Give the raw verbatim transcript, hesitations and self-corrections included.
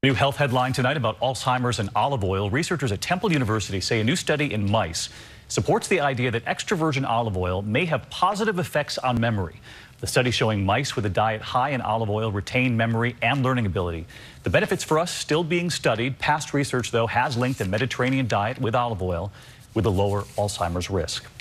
New health headline tonight about Alzheimer's and olive oil. Researchers at Temple University say a new study in mice supports the idea that extra virgin olive oil may have positive effects on memory. The study showing mice with a diet high in olive oil retain memory and learning ability. The benefits for us still being studied. Past research, though, has linked the Mediterranean diet with olive oil with a lower Alzheimer's risk.